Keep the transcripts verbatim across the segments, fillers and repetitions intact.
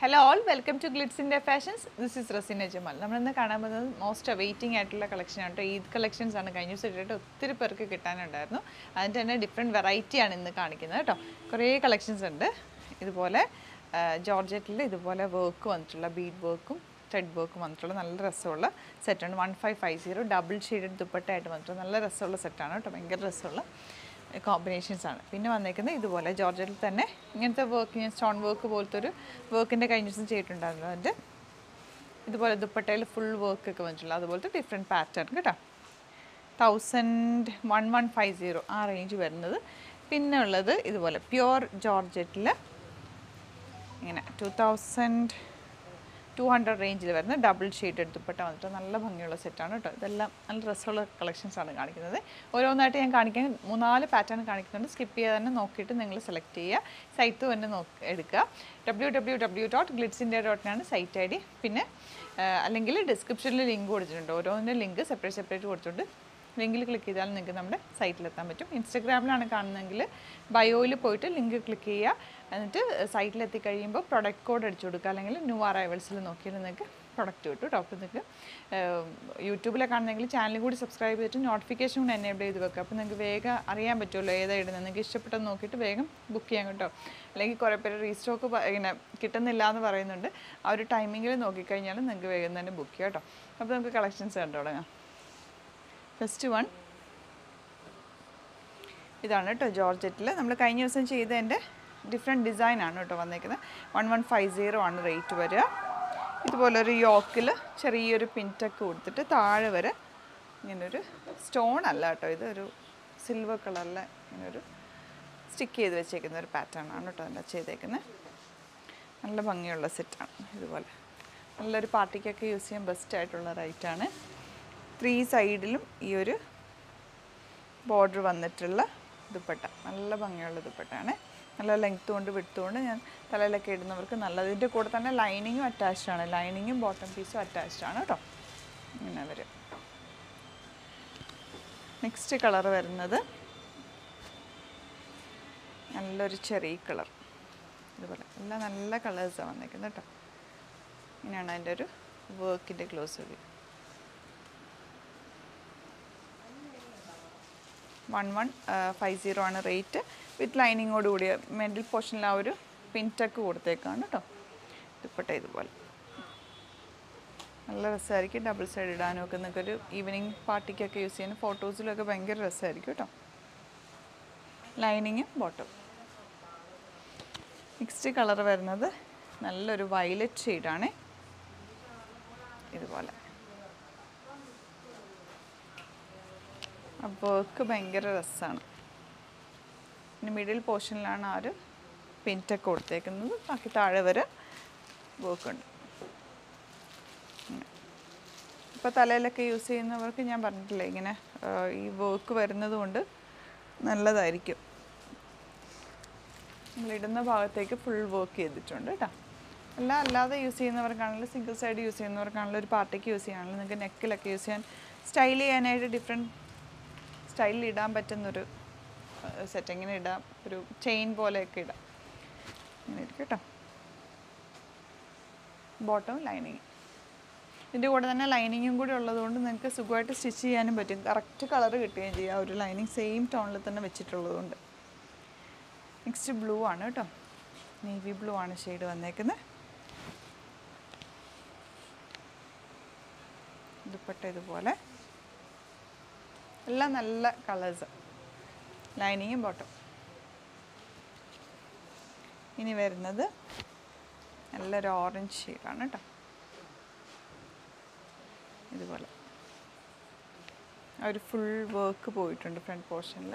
Hello all, welcome to Glitzindia Fashions. This is 𝓢𝓘𝓛𝓚. നമ്മൾ ഇന്ന് കാണാൻ പോകുന്നത് മോസ്റ്റ് അവൈറ്റിംഗ് ആയിട്ടുള്ള കളക്ഷൻ ആണ് കേട്ടോ. ഈദ് കളക്ഷൻസ് ആണ് കഴിഞ്ഞ ദിവസം ഇട്ടിട്ട് ഒത്തിരി പേർക്ക് കിട്ടാനുണ്ടായിരുന്നു. അതിൻ്റെ തന്നെ ഡിഫറെൻറ്റ് വെറൈറ്റി ആണ് ഇന്ന് കാണിക്കുന്നത് കേട്ടോ. കുറേ കളക്ഷൻസ് ഉണ്ട്. ഇതുപോലെ ജോർജറ്റിൽ ഇതുപോലെ വർക്ക് വന്നിട്ടുള്ള ബീഡ് വർക്കും ത്രെഡ് വർക്കും വന്നിട്ടുള്ള നല്ല രസമുള്ള സെറ്റാണ്. One five five zero double shaded ദുപ്പട്ടയായിട്ട് വന്നിട്ടുള്ള നല്ല രസമുള്ള സെറ്റാണ് കേട്ടോ. ഭയങ്കര രസമുള്ള കോമ്പിനേഷൻസ് ആണ്. പിന്നെ വന്നേക്കുന്നത് ഇതുപോലെ ജോർജറ്റിൽ തന്നെ ഇങ്ങനത്തെ വർക്ക്, ഞാൻ സ്റ്റോൺ വർക്ക് പോലത്തെ ഒരു വർക്കിൻ്റെ കഴിഞ്ഞ ദിവസം ചെയ്തിട്ടുണ്ടായിരുന്നു. അതിൻ്റെ ഇതുപോലെ ദുപ്പട്ടയിൽ ഫുൾ വർക്ക് ഒക്കെ വന്നിട്ടുള്ള അതുപോലത്തെ ഡിഫറെൻറ്റ് പാറ്റേൺ കേട്ടോ. Thousand one one five zero ആ റേഞ്ച് വരുന്നത്. പിന്നെ ഉള്ളത് ഇതുപോലെ പ്യുവർ ജോർജറ്റിൽ ഇങ്ങനെ ടു തൗസൻഡ് ടു ഹൺഡ്രഡ് റേഞ്ചിൽ വരുന്ന ഡബിൾ ഷെയ്ഡ് ദുപ്പട്ട വന്നിട്ട് നല്ല ഭംഗിയുള്ള സെറ്റാണ് കേട്ടോ. ഇതെല്ലാം നല്ല രസമുള്ള കളക്ഷൻസാണ് കാണിക്കുന്നത്. ഓരോന്നായിട്ട് ഞാൻ കാണിക്കാൻ മൂന്നാല് പാറ്റേൺ കാണിക്കുന്നുണ്ട്. സ്കിപ്പ് ചെയ്യാതെ തന്നെ നോക്കിയിട്ട് നിങ്ങൾ സെലക്ട് ചെയ്യുക. സൈറ്റ് തന്നെ നോക്കി എടുക്കുക. W W W dot Glitz India ഡോട്ടിനാണ് സൈറ്റ് ഐ ഡി. പിന്നെ അല്ലെങ്കിൽ ഡിസ്ക്രിപ്ഷനിൽ ലിങ്ക് കൊടുത്തിട്ടുണ്ട്. ഓരോന്നിൻ്റെ ലിങ്ക് സെപ്പറേറ്റ് സെപ്പറേറ്റ് കൊടുത്തിട്ടുണ്ട്. ലിങ്കിൽ ക്ലിക്ക് ചെയ്താൽ നിങ്ങൾക്ക് നമ്മുടെ സൈറ്റിലെത്താൻ പറ്റും. ഇൻസ്റ്റഗ്രാമിലാണ് കാണുന്നതെങ്കിൽ ബയോയിൽ പോയിട്ട് ലിങ്ക് ക്ലിക്ക് ചെയ്യുക. എന്നിട്ട് സൈറ്റിലെത്തി കഴിയുമ്പോൾ പ്രൊഡക്റ്റ് കോഡ് അടിച്ചു കൊടുക്കുക. അല്ലെങ്കിൽ ന്യൂ അറൈവൽസിൽ നോക്കിയിട്ട് നിങ്ങൾക്ക് പ്രൊഡക്റ്റ് കിട്ടും കേട്ടോ. അപ്പോൾ നിങ്ങൾക്ക് യൂട്യൂബിലെ കാണുന്നെങ്കിൽ ചാനൽ കൂടി സബ്സ്ക്രൈബ് ചെയ്തിട്ട് നോട്ടിഫിക്കേഷൻ കൂടി എനേബിൾ ചെയ്ത് വെക്കുക. അപ്പോൾ നിങ്ങൾക്ക് വേഗം അറിയാൻ പറ്റുമല്ലോ ഏതാ ഇടുന്നത്. നിങ്ങൾക്ക് ഇഷ്ടപ്പെട്ടത് നോക്കിയിട്ട് വേഗം ബുക്ക് ചെയ്യാൻ കേട്ടോ. അല്ലെങ്കിൽ കുറേ പേര് റീസ്റ്റോക്ക് ഇങ്ങനെ കിട്ടുന്നില്ല എന്ന് പറയുന്നുണ്ട്. ആ ഒരു ടൈമിങ്ങിൽ നോക്കിക്കഴിഞ്ഞാൽ നിങ്ങൾക്ക് വേഗം തന്നെ ബുക്ക് ചെയ്യാം കേട്ടോ. അപ്പോൾ നമുക്ക് കളക്ഷൻസ് കണ്ടു തുടങ്ങാം. ഫസ്റ്റ് വൺ ഇതാണ് കേട്ടോ. ജോർജറ്റിൽ നമ്മൾ കഴിഞ്ഞ ദിവസം ചെയ്തതിൻ്റെ ഡിഫറെൻറ്റ് ഡിസൈനാണ് കേട്ടോ വന്നേക്കുന്നത്. വൺ വൺ ഫൈവ് സീറോ ആണ് റേറ്റ് വരിക. ഇതുപോലൊരു യോക്കിൽ ചെറിയൊരു പിൻറ്റൊക്കെ കൊടുത്തിട്ട് താഴെ വരെ ഇങ്ങനൊരു സ്റ്റോൺ അല്ല കേട്ടോ, ഇതൊരു സിൽവർ കളറിൽ ഇങ്ങനൊരു സ്റ്റിക്ക് ചെയ്ത് വെച്ചേക്കുന്ന ഒരു പാറ്റേൺ ആണ് കേട്ടോ അതിൻ്റെ ചെയ്തേക്കുന്നത്. നല്ല ഭംഗിയുള്ള സെറ്റാണ്. ഇതുപോലെ നല്ലൊരു പാർട്ടിക്കൊക്കെ യൂസ് ചെയ്യാൻ ബെസ്റ്റ് ആയിട്ടുള്ള റൈറ്റാണ്. ത്രീ സൈഡിലും ഈ ഒരു ബോർഡർ വന്നിട്ടുള്ള ദുപ്പട്ട നല്ല ഭംഗിയുള്ള ദുപ്പട്ടയാണ്. നല്ല ലെങ്ത്ത് കൊണ്ട് വിട്ടുകൊണ്ട് ഞാൻ തലയിലൊക്കെ ഇടുന്നവർക്ക് നല്ലത്. ഇതിൻ്റെ കൂടെ തന്നെ ലൈനിങ്ങും അറ്റാച്ച്ഡ് ആണ്. ലൈനിങ്ങും ബോട്ടം പീസും അറ്റാച്ച്ഡ് ആണ് കേട്ടോ. ഇങ്ങനെ വരും. നെക്സ്റ്റ് കളർ വരുന്നത് നല്ലൊരു ചെറിയ കളർ. ഇതുപോലെ എല്ലാം നല്ല കളേഴ്സാണ് വന്നിരിക്കുന്നത് കേട്ടോ. ഇങ്ങനെയാണ് അതിൻ്റെ ഒരു വർക്കിൻ്റെ close view. One one five zero ആണ് റേറ്റ്. വിത്ത് ലൈനിങ്ങോട് കൂടിയ മിഡിൽ പോർഷനിൽ ആ ഒരു പിൻറ്റക്ക് കൊടുത്തേക്കാണ് കേട്ടോ. ദുപ്പട്ട ഇതുപോലെ നല്ല രസമായിരിക്കും. ഡബിൾ സൈഡ് ഇടാനും ഒക്കെ നിങ്ങൾക്കൊരു ഈവനിങ് പാർട്ടിക്കൊക്കെ യൂസ് ചെയ്യാനും ഫോട്ടോസിലൊക്കെ ഭയങ്കര രസമായിരിക്കും കേട്ടോ. ലൈനിങ്ങും ബോട്ടം. നെക്സ്റ്റ് കളർ വരുന്നത് നല്ലൊരു വയലറ്റ് ഷെയ്ഡാണ്. ഇതുപോലെ അപ്പോൾ വർക്ക് ഭയങ്കര രസമാണ്. ഇനി മിഡിൽ പോർഷനിലാണ് ആ ഒരു പിൻറ്റൊക്കെ കൊടുത്തേക്കുന്നത്. ബാക്കി താഴെ വരെ വർക്കുണ്ട്. ഇപ്പോൾ തലയിലൊക്കെ യൂസ് ചെയ്യുന്നവർക്ക് ഞാൻ പറഞ്ഞിട്ടില്ലേ ഇങ്ങനെ ഈ വർക്ക് വരുന്നത് കൊണ്ട് നല്ലതായിരിക്കും. നമ്മളിടുന്ന ഭാഗത്തേക്ക് ഫുൾ വർക്ക് ചെയ്തിട്ടുണ്ട് കേട്ടോ. അല്ല അല്ലാതെ യൂസ് ചെയ്യുന്നവർക്കാണെങ്കിലും സിംഗിൾ സൈഡ് യൂസ് ചെയ്യുന്നവർക്കാണെങ്കിലും ഒരു പാർട്ടിക്ക് യൂസ് ചെയ്യാണെങ്കിലും നിങ്ങൾക്ക് നെക്കിലൊക്കെ യൂസ് ചെയ്യാൻ സ്റ്റൈൽ ചെയ്യാനായിട്ട് ഡിഫറെൻറ്റ് സ്റ്റൈലിൽ ഇടാൻ പറ്റുന്നൊരു സെറ്റ്. എങ്ങനെ ഇടാം, ഒരു ചെയിൻ പോലെയൊക്കെ ഇടാം. ഇങ്ങനെ ഇരിക്കും കേട്ടോ. Bottom lining. ഇതിൻ്റെ കൂടെ തന്നെ ലൈനിങ്ങും കൂടി ഉള്ളതുകൊണ്ട് നിങ്ങൾക്ക് സുഖമായിട്ട് സ്റ്റിച്ച് ചെയ്യാനും പറ്റും. കറക്റ്റ് കളർ കിട്ടുകയും ചെയ്യും. ആ ഒരു ലൈനിങ് സെയിം ടോണിൽ തന്നെ വെച്ചിട്ടുള്ളതുകൊണ്ട്. നെക്സ്റ്റ് ബ്ലൂ ആണ് കേട്ടോ. നേവി ബ്ലൂ ആണ് ഷെയ്ഡ് വന്നേക്കുന്നത്. ദുപ്പട്ട ഇതുപോലെ എല്ലാം നല്ല കളേഴ്സ്. ലൈനിങ്ങും ബോട്ടം. ഇനി വരുന്നത് നല്ലൊരു ഓറഞ്ച് ഷെയ്ഡാണ് കേട്ടോ. ഇതുപോലെ ഒരു ഫുൾ വർക്ക് പോയിട്ടുണ്ട് ഫ്രണ്ട് പോർഷനിൽ.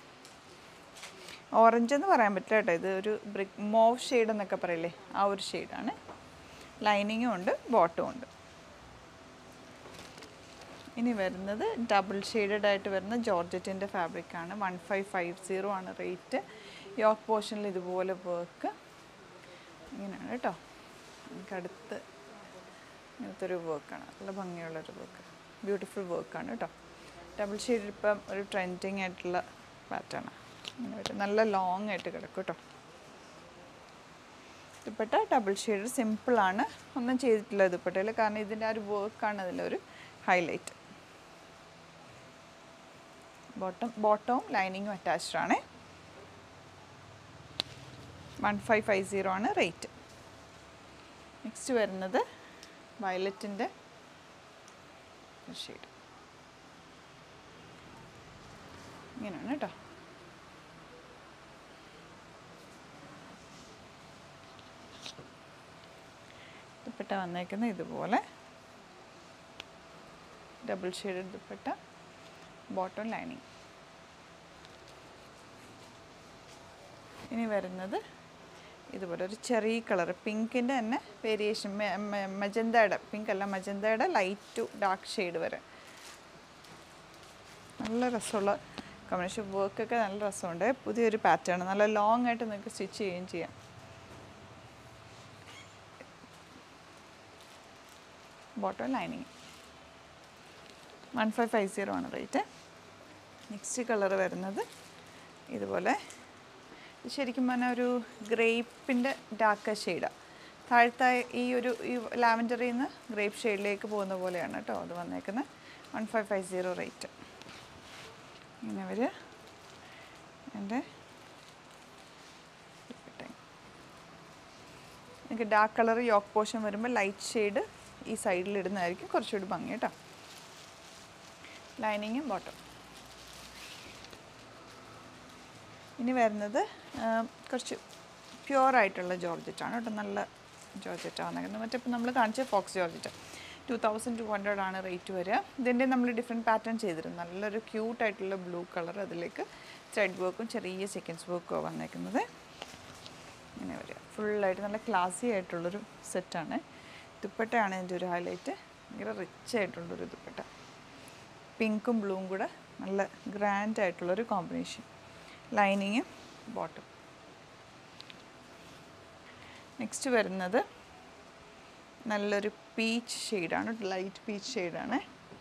ഓറഞ്ച് എന്ന് പറയാൻ പറ്റില്ല കേട്ടോ. ഇത് ഒരു ബ്രിക്ക് മോവ് ഷെയ്ഡ് എന്നൊക്കെ പറയില്ലേ, ആ ഒരു ഷെയ്ഡാണ്. ലൈനിങ്ങും ഉണ്ട് ബോട്ടവും ഉണ്ട്. ഇനി വരുന്നത് ഡബിൾ ഷെയ്ഡഡ് ആയിട്ട് വരുന്ന ജോർജറ്റിൻ്റെ ഫാബ്രിക്കാണ്. വൺ ഫൈവ് ഫൈവ് സീറോ ആണ് റേറ്റ്. യോക്ക് പോർഷനിൽ ഇതുപോലെ വർക്ക് ഇങ്ങനെയാണ് കേട്ടോ. നമുക്ക് അടുത്ത് ഇങ്ങനത്തെ ഒരു വർക്കാണ്. നല്ല ഭംഗിയുള്ളൊരു വർക്ക്, ബ്യൂട്ടിഫുൾ വർക്കാണ് കേട്ടോ. ഡബിൾ ഷെയ്ഡ് ഇപ്പം ഒരു ട്രെൻഡിങ് ആയിട്ടുള്ള പാറ്റേണാണ്. ഇങ്ങനെ വരും. നല്ല ലോങ് ആയിട്ട് കിടക്കും കേട്ടോ. ദുപ്പട്ട ഡബിൾ ഷെയ്ഡ് സിമ്പിളാണ്, ഒന്നും ചെയ്തിട്ടില്ല ദുപ്പട്ടയിൽ, കാരണം ഇതിൻ്റെ ആ ഒരു വർക്കാണ് അതിലൊരു ഹൈലൈറ്റ്. ബോട്ടം ബോട്ടവും ലൈനിങ്ങും അറ്റാച്ച്ഡ് ആണ്. വൺ ഫൈവ് ഫൈവ് സീറോ ആണ് റേറ്റ്. നെക്സ്റ്റ് വരുന്നത് വയലറ്റിൻ്റെ ഷെയ്ഡ് ഇങ്ങനെയാണ് കേട്ടോ. ദുപ്പട്ട വന്നേക്കുന്നത് ഇതുപോലെ double shade dupatta, bottom lining. ഇനി വരുന്നത് ഇതുപോലെ ഒരു ചെറിയ കളർ, പിങ്കിൻ്റെ തന്നെ വേരിയേഷൻ, മജന്തയുടെ പിങ്ക് അല്ല, മജന്തയുടെ ലൈറ്റ് ടു ഡാർക്ക് ഷെയ്ഡ് വരെ. നല്ല രസമുള്ള കോമ്പിനേഷൻ, വർക്കൊക്കെ നല്ല രസമുണ്ട്. പുതിയൊരു പാറ്റേൺ, നല്ല ലോങ് ആയിട്ട് നിങ്ങൾക്ക് സ്റ്റിച്ച് ചെയ്യുകയും ചെയ്യാം. Bottom lining. One five five zero ആണ് റേറ്റ്. നെക്സ്റ്റ് കളർ വരുന്നത് ഇതുപോലെ, ശരിക്കും പറഞ്ഞാൽ ഒരു ഗ്രേപ്പിൻ്റെ ഡാർക്ക് ഷെയ്ഡാണ്. താഴത്തെ ഈ ഒരു ഈ ലാവൻഡറിൽ നിന്ന് ഗ്രേപ്പ് ഷെയ്ഡിലേക്ക് പോകുന്ന പോലെയാണ് കേട്ടോ അത് വന്നേക്കുന്നത്. One five five zero rate. ഇങ്ങനെ അവർ എൻ്റെ എനിക്ക് ഡാർക്ക് കളർ യോക്ക് പോർഷൻ വരുമ്പോൾ ലൈറ്റ് ഷെയ്ഡ് ഈ സൈഡിൽ ഇടുന്നതായിരിക്കും കുറച്ചുകൂടി ഭംഗി കേട്ടോ. ലൈനിങ്ങും ബോട്ടം. ഇനി വരുന്നത് കുറച്ച് പ്യുവറായിട്ടുള്ള ജോർജറ്റാണ് കേട്ടോ, നല്ല ജോർജറ്റാണ് വന്നേക്കുന്നത്. മറ്റേ ഇപ്പോൾ നമ്മൾ കാണിച്ച faux georgette two thousand two hundred ആണ് റേറ്റ് വരിക. ഇതിൻ്റെ നമ്മൾ ഡിഫറെൻറ്റ് പാറ്റേൺ ചെയ്തിരുന്നു, നല്ലൊരു ക്യൂട്ടായിട്ടുള്ള ബ്ലൂ കളർ, അതിലേക്ക് ത്രെഡ് വർക്കും ചെറിയ സെക്കൻഡ്സ് വർക്കും വന്നേക്കുന്നത്. ഇങ്ങനെ വരിക ഫുള്ളായിട്ട് നല്ല ക്ലാസി ആയിട്ടുള്ളൊരു സെറ്റാണ്. ദുപ്പട്ടയാണ് ഇതിൻ്റെ ഒരു ഹൈലൈറ്റ്, ഭയങ്കര റിച്ച് ആയിട്ടുള്ളൊരു ദുപ്പട്ട, പിങ്കും ബ്ലൂവും കൂടെ നല്ല ഗ്രാൻഡ് ആയിട്ടുള്ളൊരു കോമ്പിനേഷൻ. ലൈനിങ്ങും ബോട്ടം. നെക്സ്റ്റ് വരുന്നത് നല്ലൊരു പീച്ച് ഷെയ്ഡാണ്, ലൈറ്റ് പീച്ച് ഷെയ്ഡാണ്.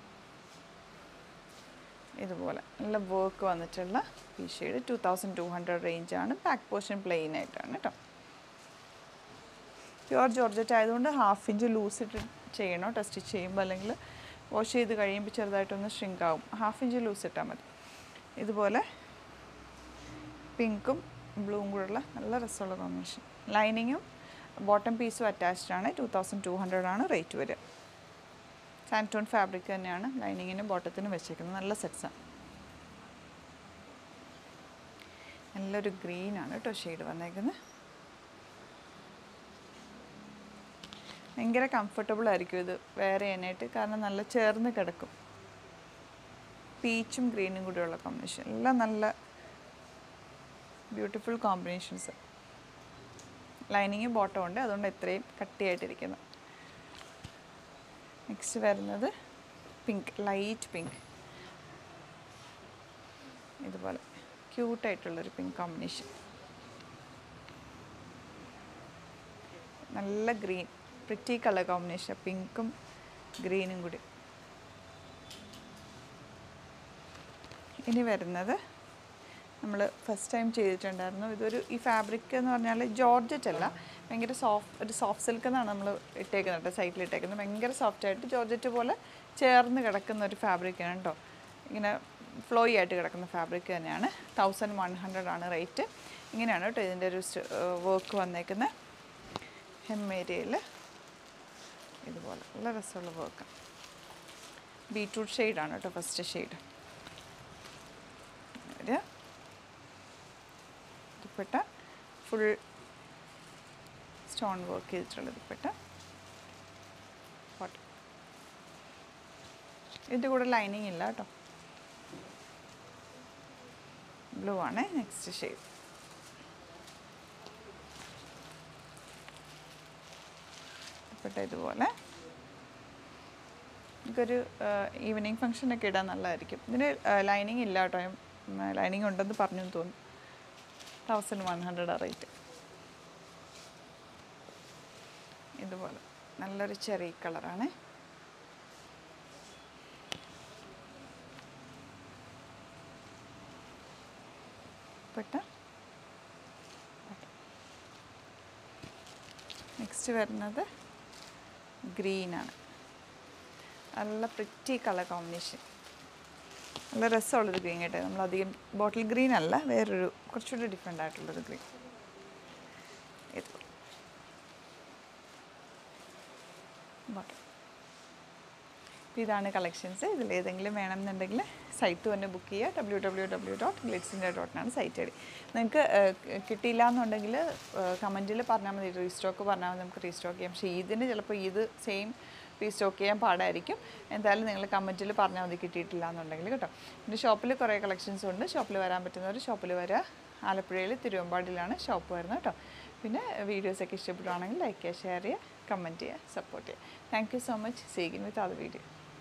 ഇതുപോലെ നല്ല വർക്ക് വന്നിട്ടുള്ള peach shade, two thousand two hundred റേഞ്ചാണ്. ബാക്ക് പോർഷൻ പ്ലെയിൻ ആയിട്ടാണ് കേട്ടോ. പ്യുവർ ജോർജറ്റ് ആയതുകൊണ്ട് ഹാഫ് ഇഞ്ച് ലൂസ് ഇട്ട് ചെയ്യണം കേട്ടോ സ്റ്റിച്ച് ചെയ്യുമ്പോൾ, അല്ലെങ്കിൽ വാഷ് ചെയ്ത് കഴിയുമ്പോൾ ചെറുതായിട്ടൊന്ന് ഷ്രിങ്ക് ആവും. ഹാഫ് ഇഞ്ച് ലൂസ് ഇട്ടാൽ മതി. ഇതുപോലെ പിങ്കും ബ്ലൂവും കൂടെയുള്ള നല്ല രസമുള്ള കോമ്പിനേഷൻ. ലൈനിങ്ങും ബോട്ടം പീസും അറ്റാച്ച്ഡ് ആണ്. ടു തൗസൻഡ് ടു ഹൺഡ്രഡ് ആണ് റേറ്റ് വരിക. സാൻറ്റോൺ ഫാബ്രിക് തന്നെയാണ് ലൈനിങ്ങിനും ബോട്ടത്തിനും വെച്ചേക്കുന്നത്. നല്ല സെറ്റ്സാണ്. നല്ലൊരു ഗ്രീനാണ് കേട്ടോ ഷെയ്ഡ് വന്നേക്കുന്നത്. ഭയങ്കര കംഫർട്ടബിൾ ആയിരിക്കും ഇത് വെയർ ചെയ്യാനായിട്ട്, കാരണം നല്ല ചേർന്ന് കിടക്കും. പീച്ചും ഗ്രീനും കൂടെയുള്ള കോമ്പിനേഷൻ, എല്ലാം നല്ല ബ്യൂട്ടിഫുൾ കോമ്പിനേഷൻസ്. ലൈനിങ് ബോട്ടം ഉണ്ട്, അതുകൊണ്ട് ഇത്രയും കട്ടിയായിട്ടിരിക്കുന്നു. നെക്സ്റ്റ് വരുന്നത് പിങ്ക്, ലൈറ്റ് പിങ്ക്, ഇതുപോലെ ക്യൂട്ടായിട്ടുള്ളൊരു പിങ്ക് കോമ്പിനേഷൻ. നല്ല ഗ്രീൻ, പ്രിറ്റി കളർ കോമ്പിനേഷൻ, പിങ്കും ഗ്രീനും കൂടി. ഇനി വരുന്നത് നമ്മൾ ഫസ്റ്റ് ടൈം ചെയ്തിട്ടുണ്ടായിരുന്നു. ഇതൊരു ഈ ഫാബ്രിക് എന്ന് പറഞ്ഞാൽ ജോർജറ്റ് അല്ല, ഭയങ്കര സോഫ്റ്റ്, ഒരു സോഫ്റ്റ് സിൽക്ക് എന്നാണ് നമ്മൾ ഇട്ടേക്കുന്നത് കേട്ടോ, സൈറ്റിൽ ഇട്ടേക്കുന്നത്. ഭയങ്കര സോഫ്റ്റായിട്ട് ജോർജറ്റ് പോലെ ചേർന്ന് കിടക്കുന്ന ഒരു ഫാബ്രിക്കാണ് കേട്ടോ. ഇങ്ങനെ ഫ്ലോയി ആയിട്ട് കിടക്കുന്ന ഫാബ്രിക് തന്നെയാണ്. തൗസൻഡ് വൺ ഹൺഡ്രഡ് ആണ് റേറ്റ്. ഇങ്ങനെയാണ് കേട്ടോ ഇതിൻ്റെ ഒരു വർക്ക് വന്നേക്കുന്നത്. ഹെം ഏരിയയിൽ ഇതുപോലെ നല്ല രസമുള്ള വർക്ക്. ബീറ്റ്റൂട്ട് ഷെയ്ഡാണ് കേട്ടോ ഫസ്റ്റ് ഷെയ്ഡ്. ഒരു ദുപ്പട്ട ഫുൾ സ്റ്റോൺ വർക്ക് ചെയ്തിട്ടുള്ള ദുപ്പട്ട. ബോട്ടം. ഇതിൻ്റെ കൂടെ ലൈനിങ് ഇല്ല കേട്ടോ, ബ്ലൂ ആണ് നെക്സ്റ്റ് ഷെയ്ഡ്. ദുപ്പട്ട ഇതുപോലെ നമുക്കൊരു ഈവനിങ് ഫംഗ്ഷനൊക്കെ ഇടാൻ നല്ലതായിരിക്കും. ഇതിന് ലൈനിങ് ഇല്ല കേട്ടോ, ലൈനിങ് ഉണ്ടെന്ന് പറഞ്ഞു തോന്നുന്നു. തൗസൻഡ് വൺ ഹൺഡ്രഡ് ആ റേറ്റ്. ഇതുപോലെ നല്ലൊരു ചെറിയ കളറാണ്. പെട്ട നെക്സ്റ്റ് വരുന്നത് ഗ്രീനാണ്. നല്ല പ്രിറ്റി കളർ കോമ്പിനേഷൻ, നല്ല രസമുള്ളൊരു ഗ്രീൻ കേട്ടോ. നമ്മളധികം ബോട്ടിൽ ഗ്രീൻ അല്ല, വേറൊരു കുറച്ചുകൂടി ഡിഫറെൻ്റ് ആയിട്ടുള്ളൊരു ഗ്രീൻ. ഇത് ബോട്ടിൽ. ഇതാണ് കളക്ഷൻസ്. ഇതിലേതെങ്കിലും വേണമെന്നുണ്ടെങ്കിൽ സൈറ്റ് തന്നെ ബുക്ക് ചെയ്യുക. W W W dot Glitz India dot ആണ് സൈറ്റ് ഐ ഡി. നിങ്ങൾക്ക് കിട്ടിയില്ല എന്നുണ്ടെങ്കിൽ കമൻറ്റിൽ പറഞ്ഞാൽ മതി, റീസ്റ്റോക്ക് പറഞ്ഞാൽ മതി, നമുക്ക് റീസ്റ്റോക്ക് ചെയ്യാം. പക്ഷേ ഇതിന് ചിലപ്പോൾ ഇത് സെയിം റീസ്റ്റോക്ക് ചെയ്യാൻ പാടായിരിക്കും. എന്തായാലും നിങ്ങൾ കമൻറ്റിൽ പറഞ്ഞാൽ മതി കിട്ടിയിട്ടില്ല എന്നുണ്ടെങ്കിൽ കേട്ടോ. പിന്നെ ഷോപ്പിൽ കുറേ കളക്ഷൻസ് ഉണ്ട്. ഷോപ്പിൽ വരാൻ പറ്റുന്നവർ ഷോപ്പിൽ വരിക. ആലപ്പുഴയിൽ തിരുവമ്പാടിയിലാണ് ഷോപ്പ് വരുന്നത് കേട്ടോ. പിന്നെ വീഡിയോസൊക്കെ ഇഷ്ടപ്പെടുവാണെങ്കിൽ ലൈക്ക് ചെയ്യുക, ഷെയർ ചെയ്യുക, കമൻറ്റ് ചെയ്യുക, സപ്പോർട്ട് ചെയ്യുക. Thank you so much. See you with other video.